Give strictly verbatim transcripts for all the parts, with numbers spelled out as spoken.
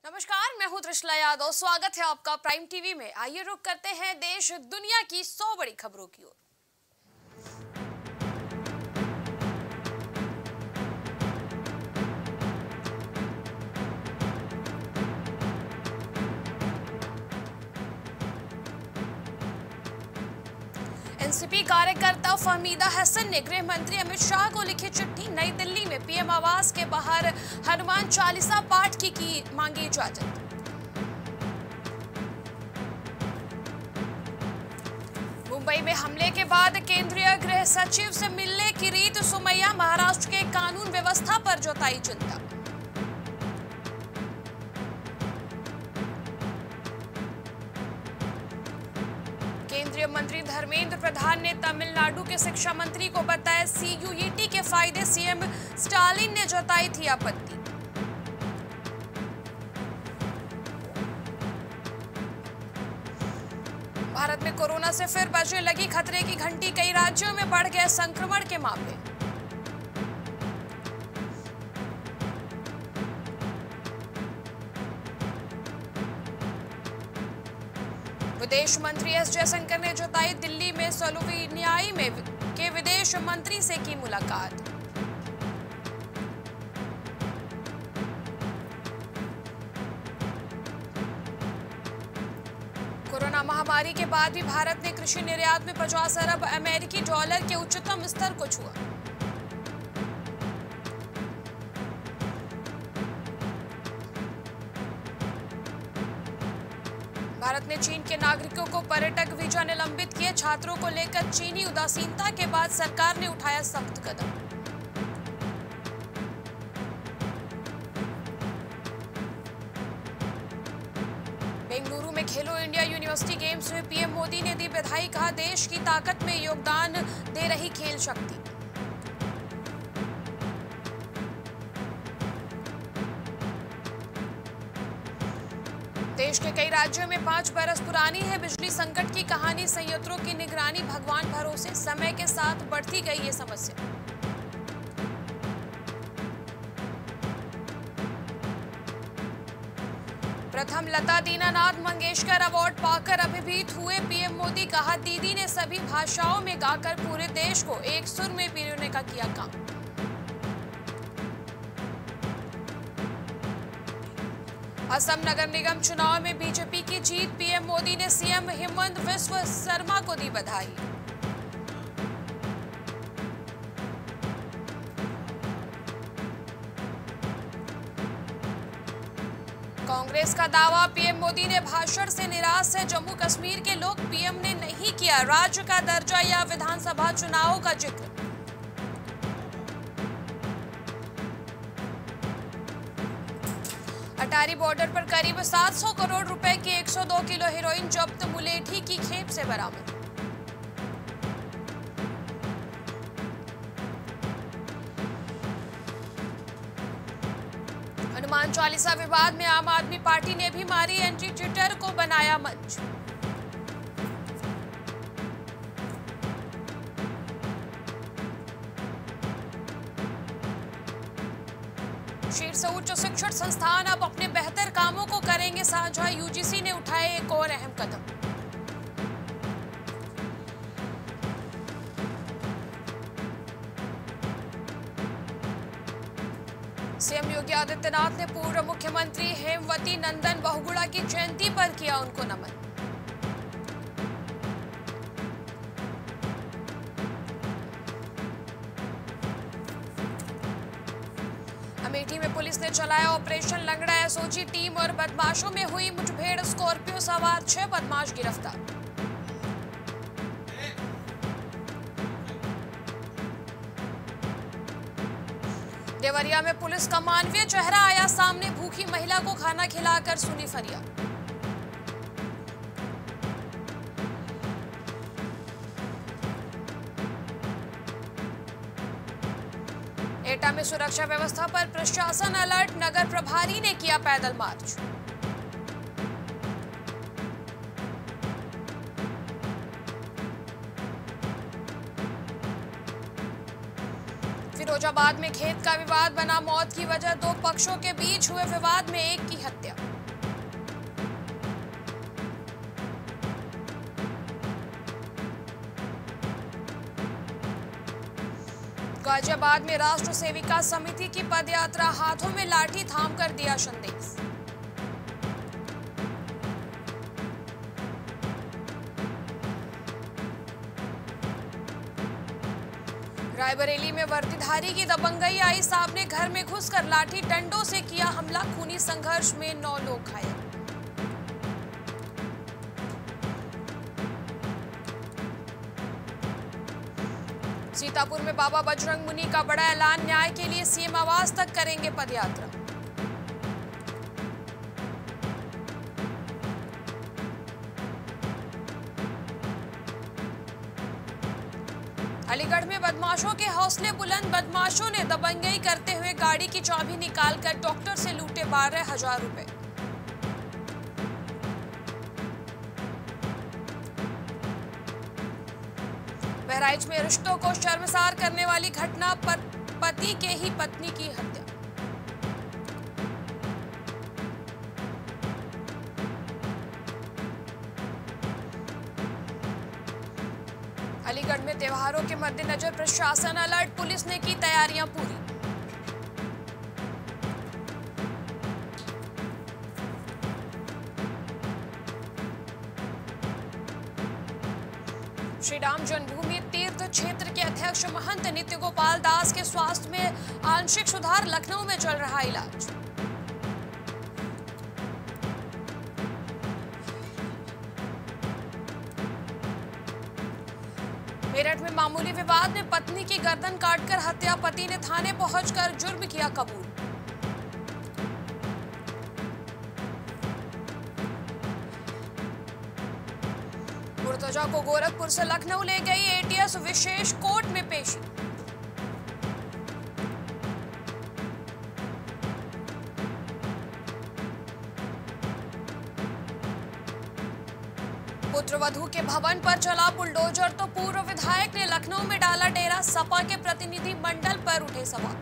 नमस्कार, मैं हूं त्रिशला यादव। स्वागत है आपका प्राइम टीवी में। आइए रुक करते हैं देश दुनिया की सौ बड़ी खबरों की ओर। एनसीपी कार्यकर्ता फहमीदा हसन ने गृह मंत्री अमित शाह को लिखी चिट्ठी। नई दिल्ली में पीएम आवास के बाहर हनुमान चालीसा पाठ की, की मांगी इजाजत। मुंबई में हमले के बाद केंद्रीय गृह सचिव से मिलने की रीत सुमैया। महाराष्ट्र के कानून व्यवस्था पर जताई चिंता। केंद्रीय मंत्री धर्मेंद्र प्रधान ने तमिलनाडु के शिक्षा मंत्री को बताया सीयूईटी के फायदे। सीएम स्टालिन ने जताई थी आपत्ति। भारत में कोरोना से फिर बजने लगी खतरे की घंटी। कई राज्यों में बढ़ गए संक्रमण के मामले। विदेश मंत्री एस जयशंकर ने जताई दिल्ली में स्लोवेनियाई में के विदेश मंत्री से की मुलाकात। कोरोना महामारी के बाद भी भारत ने कृषि निर्यात में पचास अरब अमेरिकी डॉलर के उच्चतम स्तर को छुआ। भारत ने चीन के नागरिकों को पर्यटक वीजा निलंबित किए। छात्रों को लेकर चीनी उदासीनता के बाद सरकार ने उठाया सख्त कदम। बेंगलुरु में खेलो इंडिया यूनिवर्सिटी गेम्स में पीएम मोदी ने दी बधाई। कहा देश की ताकत में योगदान दे रही खेल शक्ति। देश के कई राज्यों में पांच बरस पुरानी है बिजली संकट की कहानी। संयंत्रों की निगरानी भगवान भरोसे। समय के साथ बढ़ती गई ये समस्या। प्रथम लता दीनानाथ मंगेशकर अवार्ड पाकर अभिभूत हुए पीएम मोदी। कहा दीदी ने सभी भाषाओं में गाकर पूरे देश को एक सुर में पिरोने का किया काम। असम नगर निगम चुनाव में बीजेपी की जीत। पीएम मोदी ने सीएम हेमंत बिस्व शर्मा को दी बधाई। कांग्रेस का दावा पीएम मोदी ने भाषण से निराश है जम्मू कश्मीर के लोग। पीएम ने नहीं किया राज्य का दर्जा या विधानसभा चुनावों का जिक्र। अटारी बॉर्डर पर करीब सात सौ करोड़ रुपए की एक सौ दो किलो हेरोइन जब्त। मुलेठी की खेप से बरामद। हनुमान चालीसा विवाद में आम आदमी पार्टी ने भी मारी एंट्री। ट्विटर को बनाया मंच। शीर्ष उच्च शिक्षण संस्थान अब अपने बेहतर कामों को करेंगे साझा। यूजीसी ने उठाए एक और अहम कदम। सीएम योगी आदित्यनाथ ने पूर्व मुख्यमंत्री हेमवती नंदन बहुगुणा की जयंती पर किया उनको नमन। अमेठी में पुलिस ने चलाया ऑपरेशन लंगड़ा। एसओजी टीम और बदमाशों में हुई मुठभेड़। स्कॉर्पियो सवार छह बदमाश गिरफ्तार। देवरिया में पुलिस का मानवीय चेहरा आया सामने। भूखी महिला को खाना खिलाकर सुनी फरियाद। एटा में सुरक्षा व्यवस्था पर प्रशासन अलर्ट। नगर प्रभारी ने किया पैदल मार्च। फिरोजाबाद में खेत का विवाद बना मौत की वजह। दो पक्षों के बीच हुए विवाद में एक की हत्या। गाजियाबाद में राष्ट्र सेविका समिति की पदयात्रा, हाथों में लाठी थाम कर दिया संदेश। रायबरेली में वर्दीधारी की दबंगई आई, सामने घर में घुसकर लाठी डंडों से किया हमला, खूनी संघर्ष में नौ लोग घायल। सीतापुर में बाबा बजरंग मुनि का बड़ा ऐलान, न्याय के लिए सीएम आवास तक करेंगे पदयात्रा। अलीगढ़ में बदमाशों के हौसले बुलंद, बदमाशों ने दबंगई करते हुए गाड़ी की चाबी निकालकर डॉक्टर से लूटे बारह हजार रुपए। बहराइच में रिश्तों को शर्मसार करने वाली घटना, पर पति के ही पत्नी की हत्या। अलीगढ़ में त्योहारों के मद्देनजर प्रशासन अलर्ट, पुलिस ने की तैयारियां पूरी। श्री राम जन्मभूमि तीर्थ क्षेत्र के अध्यक्ष महंत नित्य गोपाल दास के स्वास्थ्य में आंशिक सुधार, लखनऊ में चल रहा इलाज। मेरठ में मामूली विवाद में पत्नी की गर्दन काटकर हत्या, पति ने थाने पहुंचकर जुर्म किया कबूल। मुर्तजा को गोरखपुर से लखनऊ ले गई एटीएस, विशेष कोर्ट में पेशी। पुत्रवधू के भवन पर चला बुलडोजर, तो पूर्व विधायक ने लखनऊ में डाला डेरा, सपा के प्रतिनिधि मंडल पर उठे सवाल।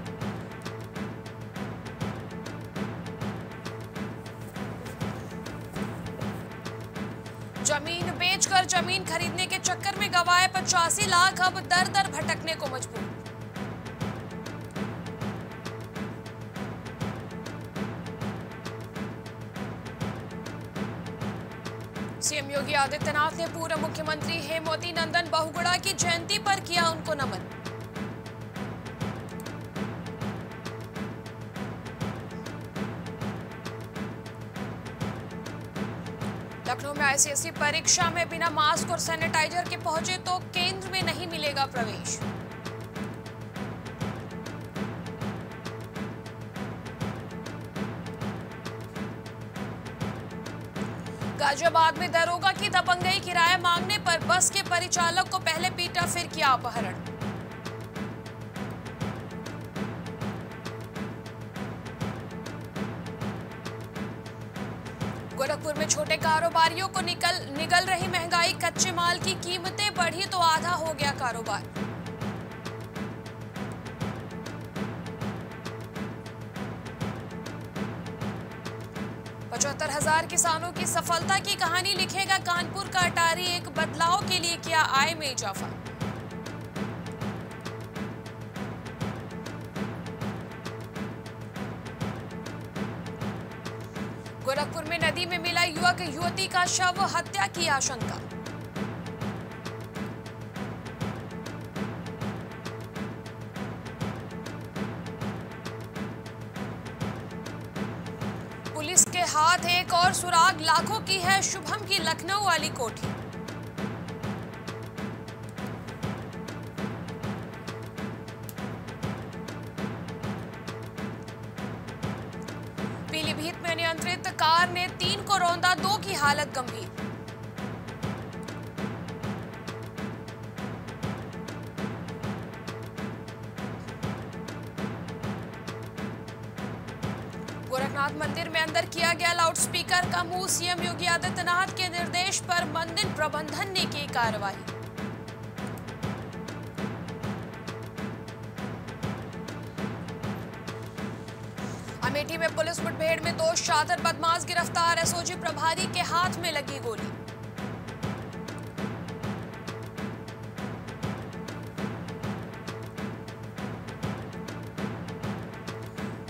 जमीन बेचकर जमीन खरीदने के चक्कर में गंवाए पचासी लाख, अब दर दर भटकने को मजबूर। सीएम योगी आदित्यनाथ ने पूर्व मुख्यमंत्री हेमवती नंदन बहुगुणा की जयंती पर किया उनको नमन। लखनऊ में आईसीएसई परीक्षा में बिना मास्क और सैनिटाइजर के पहुंचे तो केंद्र में नहीं मिलेगा प्रवेश। गाजियाबाद में दरोगा की दबंगई, किराया मांगने पर बस के परिचालक को पहले पीटा फिर किया अपहरण। गोरखपुर में छोटे कारोबारियों को निकल निगल रही महंगाई, कच्चे माल की कीमतें बढ़ी तो आधा हो गया कारोबार। पचहत्तर हजार किसानों की सफलता की कहानी लिखेगा कानपुर का अटारी, एक बदलाव के लिए किया आय में इजाफा। गोरखपुर में नदी में मिला युवक युवती का शव, हत्या की आशंका। पुलिस के हाथ एक और सुराग, लाखों की है शुभम की लखनऊ वाली कोठी। पीलीभीत में नियंत्रित कार ने तीन को रौंदा, दो की हालत गंभीर। गोरखनाथ मंदिर में अंदर किया गया लाउडस्पीकर का मुंह, सीएम योगी आदित्यनाथ के निर्देश पर मंदिर प्रबंधन ने की कार्रवाई। अमेठी में पुलिस मुठभेड़ में दो शातिर बदमाश गिरफ्तार, एसओजी प्रभारी के हाथ में लगी गोली।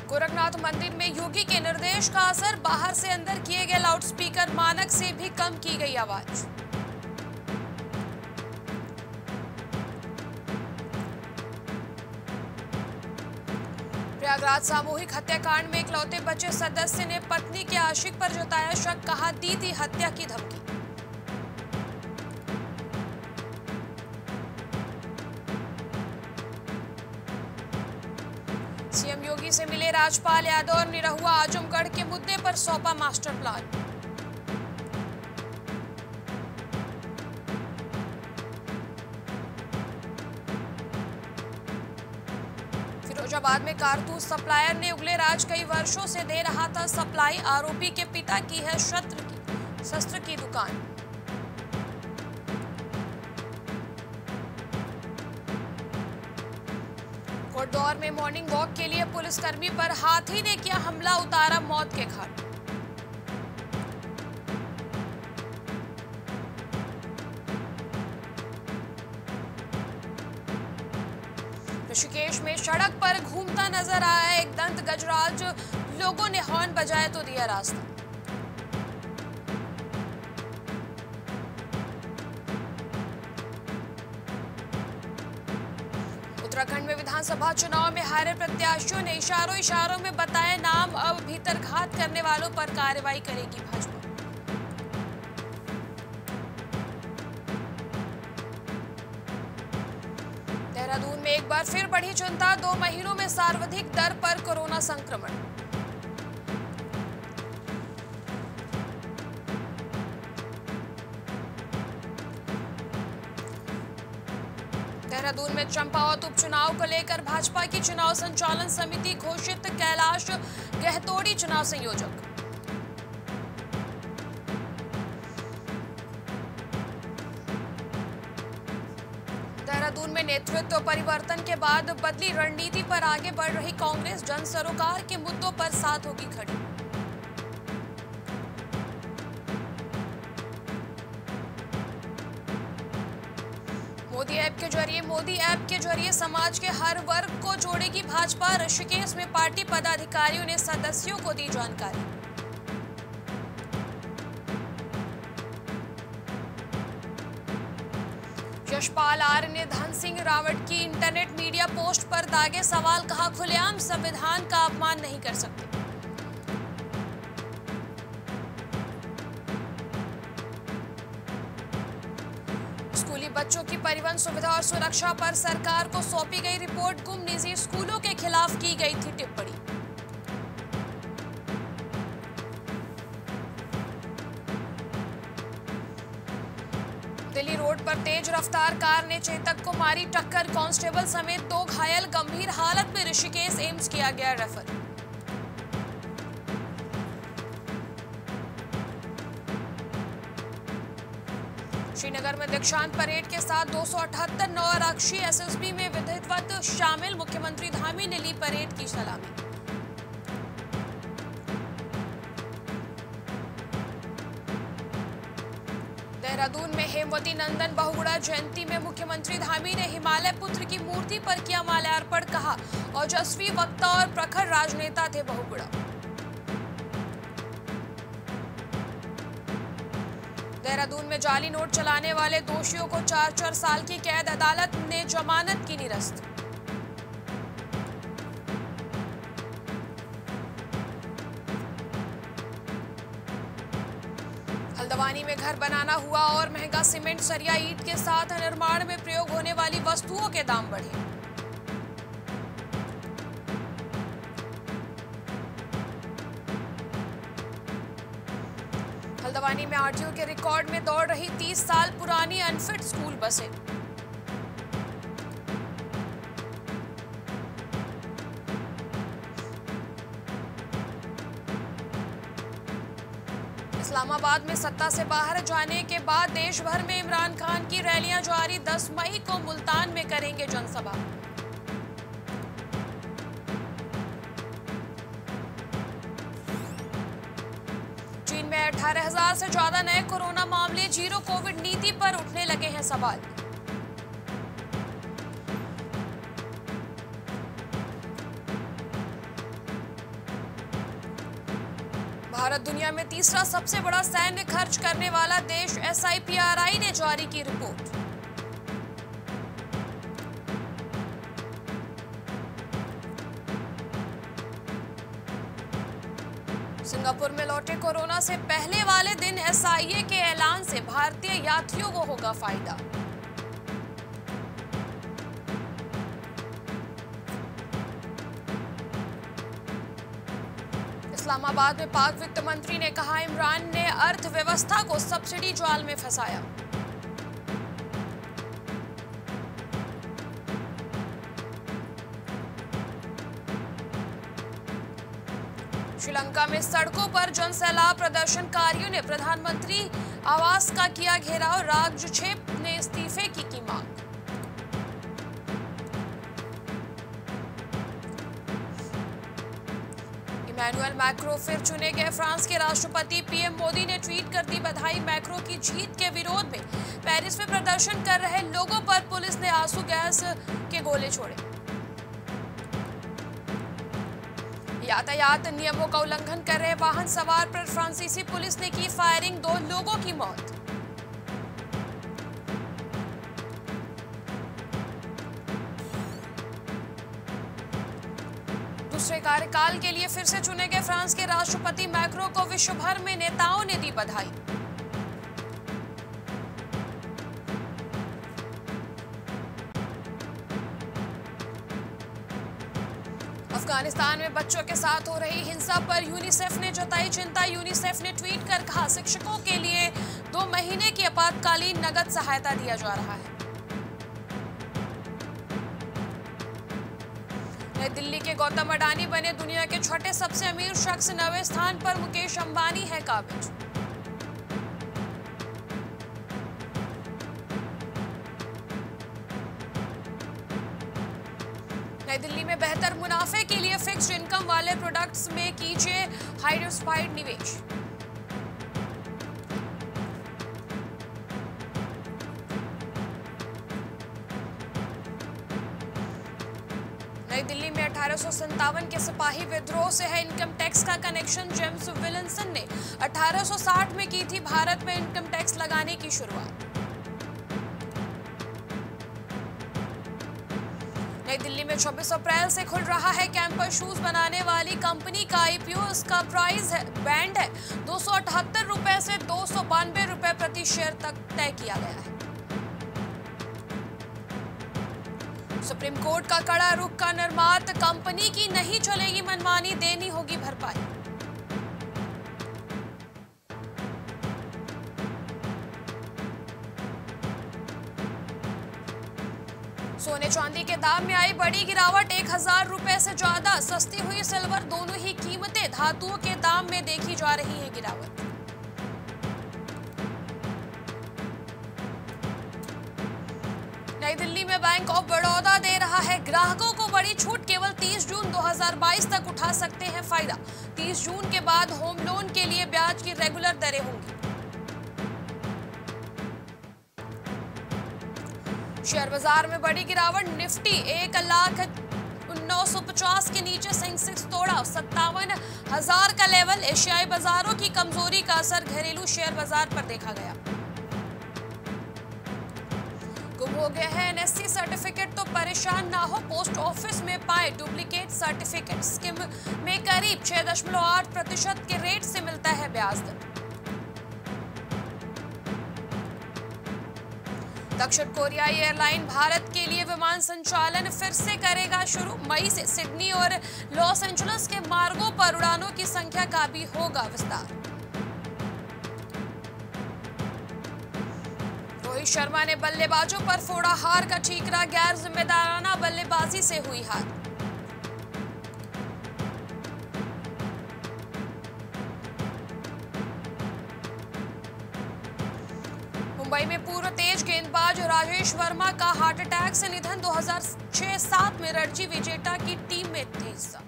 गोरखनाथ मंदिर में योगी के निर्देश का असर, बाहर से अंदर किए गए लाउडस्पीकर मानक से भी कम की गई आवाज। प्रयागराज सामूहिक हत्याकांड में इकलौते बचे सदस्य ने पत्नी के आशिक पर जताया शक, कहा दी थी हत्या की धमकी। सीएम योगी से मिले राज्यपाल यादव और निरहुआ, आजमगढ़ के मुद्दे पर सौंपा मास्टर प्लान। फिरोजाबाद में कारतूस सप्लायर ने उगले राज कई वर्षों से दे रहा था सप्लाई, आरोपी के पिता की है शस्त्र की शस्त्र की दुकान। कोटद्वार में मॉर्निंग वॉक के लिए पुलिसकर्मी पर हाथी ने किया हमला, उतारा मौत के घाट। ऋषिकेश में सड़क पर घूमता नजर आया एक दंत गजराज, लोगों ने हॉर्न बजाए तो दिया रास्ता। उत्तराखंड में विधानसभा चुनाव में हारे प्रत्याशियों ने इशारों इशारों में बताए नाम, अब भीतरघात करने वालों पर कार्रवाई करेगी भाजपा। देहरादून में एक बार फिर बढ़ी चिंता, दो महीनों में सर्वाधिक दर पर कोरोना संक्रमण। देहरादून में चंपावत उपचुनाव को लेकर भाजपा की चुनाव संचालन समिति घोषित, कैलाश गहतोड़ी चुनाव संयोजक। देहरादून में नेतृत्व परिवर्तन के बाद बदली रणनीति पर आगे बढ़ रही कांग्रेस, जन सरोकार के मुद्दों पर साथ होगी खड़ी। मोदी ऐप के जरिए मोदी ऐप के जरिए समाज के हर वर्ग को जोड़ेगी भाजपा, ऋषिकेश में पार्टी पदाधिकारियों ने सदस्यों को दी जानकारी। यशपाल आर्य ने धन सिंह रावत की इंटरनेट मीडिया पोस्ट पर दागे सवाल, कहा खुलेआम संविधान का अपमान नहीं कर सकते। स्कूली बच्चों की परिवहन सुविधा और सुरक्षा पर सरकार को सौंपी गई रिपोर्ट, गुम निजी स्कूलों के खिलाफ की गई थी टिप्पणी। दिल्ली रोड पर तेज रफ्तार कार ने चेतक को मारी टक्कर, कांस्टेबल समेत दो घायल, गंभीर हालत में ऋषिकेश एम्स किया गया रेफर। श्रीनगर में दीक्षांत परेड के साथ दो सौ अठहत्तर नौ आरक्षी एसएसबी में विधिवत शामिल, मुख्यमंत्री धामी ने ली परेड की सलामी। देहरादून में हेमवती नंदन बहुगुणा जयंती में मुख्यमंत्री धामी ने हिमालय पुत्र की मूर्ति पर किया माल्यार्पण, कहा ओजस्वी वक्ता और प्रखर राजनेता थे बहुगुणा। देहरादून में जाली नोट चलाने वाले दोषियों को चार चार साल की कैद, अदालत ने जमानत की निरस्त। हल्द्वानी में घर बनाना हुआ और महंगा, सीमेंट सरिया ईंट के साथ निर्माण में प्रयोग होने वाली वस्तुओं के दाम बढ़े। हल्द्वानी में आरटीओ के रिकॉर्ड में दौड़ रही तीस साल पुरानी अनफिट स्कूल बसें। इस्लामाबाद में सत्ता से बाहर जाने के बाद देश भर में इमरान खान की रैलियां जारी, दस मई को मुल्तान में करेंगे जनसभा। चीन में अठारह हजार से ज्यादा नए कोरोना मामले, जीरो कोविड नीति पर उठने लगे हैं सवाल। भारत दुनिया में तीसरा सबसे बड़ा सैन्य खर्च करने वाला देश, S I P R I ने जारी की रिपोर्ट। सिंगापुर में लौटे कोरोना से पहले वाले दिन एस आई ए के ऐलान से भारतीय यात्रियों को होगा फायदा। इस्लामाबाद में पाक वित्त मंत्री ने कहा, इमरान ने अर्थव्यवस्था को सब्सिडी जाल में फंसाया। श्रीलंका में सड़कों पर जनसैलाब, प्रदर्शनकारियों ने प्रधानमंत्री आवास का किया घेराव, राजक्षेप ने इस्तीफे की की मांग। इमैनुअल मैक्रो फिर चुने गए फ्रांस के राष्ट्रपति, पीएम मोदी ने ट्वीट कर दी बधाई। मैक्रो की जीत के विरोध में पेरिस में प्रदर्शन कर रहे लोगों पर पुलिस ने आंसू गैस के गोले छोड़े। यातायात नियमों का उल्लंघन कर रहे वाहन सवार पर फ्रांसीसी पुलिस ने की फायरिंग, दो लोगों की मौत। दूसरे कार्यकाल के लिए फिर से चुने गए फ्रांस के राष्ट्रपति मैक्रो को विश्व भर में नेताओं ने दी बधाई। अफगानिस्तान में बच्चों के साथ हो रही हिंसा पर यूनिसेफ ने जताई चिंता। यूनिसेफ ने ट्वीट कर कहा, शिक्षकों के लिए दो महीने की आपातकालीन नगद सहायता दिया जा रहा है। नई दिल्ली के गौतम अडानी बने दुनिया के छठे सबसे अमीर शख्स, नवे स्थान पर मुकेश अंबानी है काबिज। नई दिल्ली में बेहतर मुनाफे के लिए फिक्स्ड इनकम वाले प्रोडक्ट्स में कीजिए हाइडिवर्सिफाइड निवेश। नई दिल्ली में अठारह सौ संतावन के सिपाही विद्रोह से है इनकम टैक्स का कनेक्शन। जेम्स विल्सन ने अठारह सौ साठ में की थी भारत में इनकम टैक्स लगाने की शुरुआत। नई दिल्ली में छब्बीस अप्रैल से खुल रहा है कैंपस शूज बनाने वाली कंपनी का आई पी ओ। इसका प्राइस है बैंड है दो सौ अठहत्तर रुपए से दो सौ बानवे रुपए प्रति शेयर तक तय किया गया है। सुप्रीम कोर्ट का कड़ा रुख का निर्मात, कंपनी की नहीं चलेगी मनमानी, देनी होगी भरपाई। सोने चांदी के दाम में आई बड़ी गिरावट, एक हजार रुपए से ज्यादा सस्ती हुई सिल्वर, दोनों ही कीमतें धातुओं के दाम में देखी जा रही है गिरावट। नई दिल्ली में बैंक ऑफ बड़ौदा दे रहा है ग्राहकों को बड़ी छूट, केवल तीस जून दो हज़ार बाईस तक उठा सकते हैं फायदा। तीस जून के बाद होम लोन के लिए ब्याज की रेगुलर दरें होंगी। शेयर बाजार में बड़ी गिरावट, निफ्टी एक लाख नौ सौ पचास के नीचे सेंसेक्स तोड़ा, सत्तावन हजार का लेवल। एशियाई बाजारों की कमजोरी का असर घरेलू शेयर बाजार पर देखा गया। गुम हो गया है एन एस सी सर्टिफिकेट तो परेशान ना हो, पोस्ट ऑफिस में पाए डुप्लीकेट सर्टिफिकेट। स्कीम में करीब छह दशमलव आठ प्रतिशत के रेट से मिलता है ब्याज दर। दक्षिण कोरियाई एयरलाइन भारत के लिए विमान संचालन फिर से करेगा शुरू। मई से सिडनी और लॉस एंजलिस के मार्गों पर उड़ानों की संख्या का भी होगा विस्तार। रोहित शर्मा ने बल्लेबाजों पर फोड़ा हार का ठीकरा, गैर जिम्मेदाराना बल्लेबाजी से हुई हार। मुंबई में पूर्व तेज गेंदबाज राजेश वर्मा का हार्ट अटैक से निधन, दो हज़ार छह सात में रणजी विजेता की टीम में थे हिस्सा।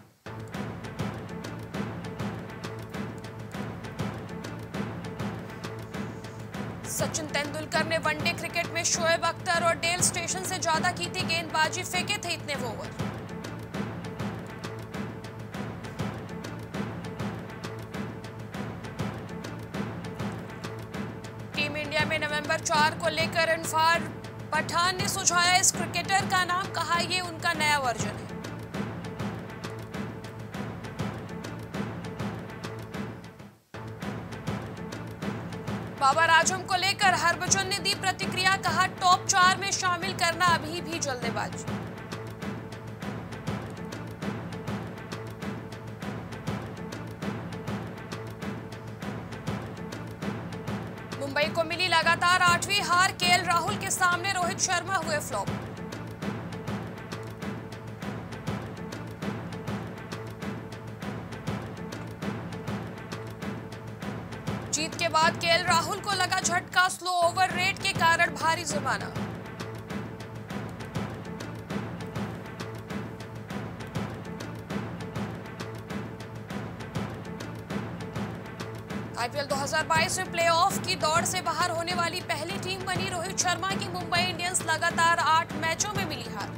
सचिन तेंदुलकर ने वनडे क्रिकेट में शोएब अख्तर और डेल स्टेशन से ज्यादा की थी गेंदबाजी, फेंके थे इतने ओवर। इंडिया में नवंबर चार को लेकर इरफान पठान ने सुझाया इस क्रिकेटर का नाम, कहा ये उनका नया वर्जन है। बाबर आजम को लेकर हरभजन ने दी प्रतिक्रिया, कहा टॉप चार में शामिल करना अभी भी जल्दबाजी। मुंबई को मिली लगातार आठवीं हार, केएल राहुल के सामने रोहित शर्मा हुए फ्लॉप। जीत के बाद केएल राहुल को लगा झटका, स्लो ओवर रेट के कारण भारी जुर्माना। आईपीएल दो हज़ार बाईस में प्लेऑफ की दौड़ से बाहर होने वाली पहली टीम बनी रोहित शर्मा की मुंबई इंडियंस, लगातार आठ मैचों में मिली हार।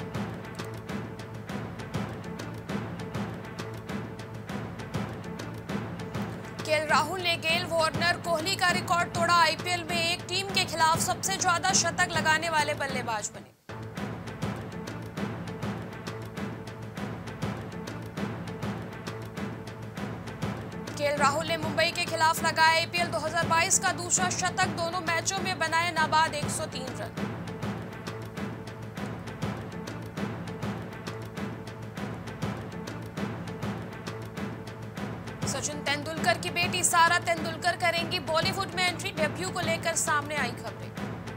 केएल राहुल ने गेल, वार्नर, कोहली का रिकॉर्ड तोड़ा। आईपीएल में एक टीम के खिलाफ सबसे ज्यादा शतक लगाने वाले बल्लेबाज बने। केएल राहुल ने मुंबई के खिलाफ लगाया आईपीएल दो हज़ार बाईस का दूसरा शतक, दोनों मैचों में बनाए नाबाद एक सौ तीन रन। सचिन तेंदुलकर की बेटी सारा तेंदुलकर करेंगी बॉलीवुड में एंट्री, डेब्यू को लेकर सामने आई खबरें।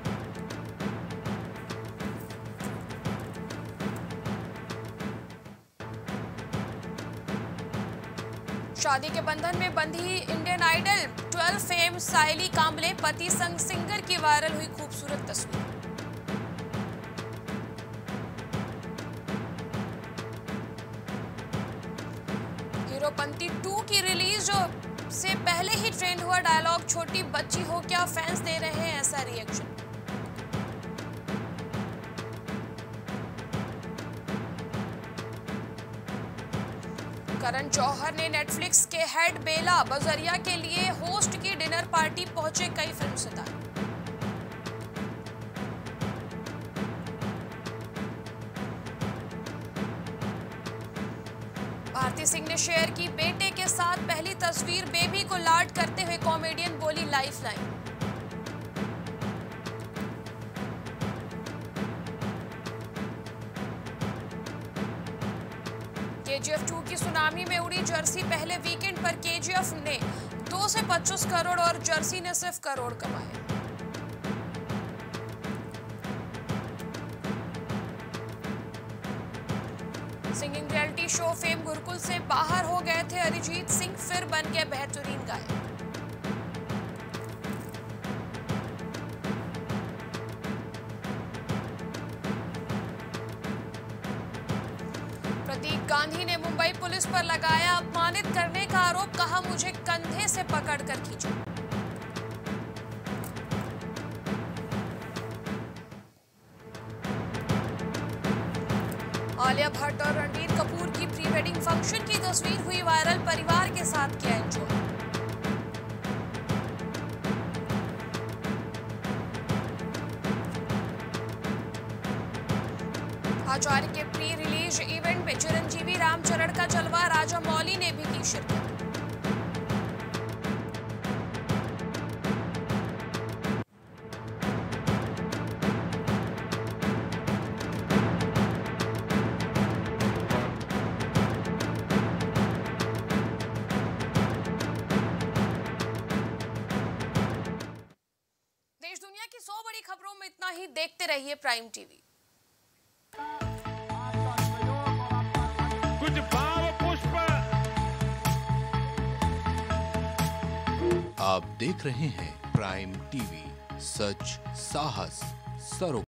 शादी के बंधन में बंधी Indian Idol twelve fame Sayali Kamble, पति संग सिंगर की वायरल हुई खूबसूरत तस्वीर। हीरोपंती टू की रिलीज से पहले ही ट्रेंड हुआ डायलॉग, छोटी बच्ची हो क्या, फैंस दे रहे हैं ऐसा रिएक्शन। करण जौहर ने नेटफ्लिक्स के हेड बेला बजरिया के लिए होस्ट की डिनर पार्टी, पहुंचे कई फिल्म सितारे। भारती सिंह ने शेयर की बेटे के साथ पहली तस्वीर, बेबी को लाड करते हुए कॉमेडियन बोली लाइफलाइन। केजीएफ टू की सुनामी में उड़ी जर्सी, पहले वीकेंड पर केजीएफ ने दो से पच्चीस करोड़ और जर्सी ने सिर्फ करोड़ कमाए। Singing reality show fame Gurukul से बाहर हो गए थे अरिजीत सिंह, फिर बन गए बेहतरीन गायक। प्रतीक गांधी ने मुंबई पुलिस पर लगाया अपमानित करने का आरोप, कहा मुझे कंधे से पकड़कर खींचा। आलिया भट्ट और रणबीर कपूर की प्री वेडिंग फंक्शन की तस्वीर हुई वायरल, परिवार के साथ किया एंजॉय। आचार्य के प्री रिलीज इवेंट में चिरंजीवी रामचरण का जलवा, राजा मौली ने भी की शिरकत। देश दुनिया की सौ बड़ी खबरों में इतना ही। देखते रहिए प्राइम टीवी। कुछ भाव पुष्प। आप देख रहे हैं प्राइम टीवी, सच साहस सरोकार।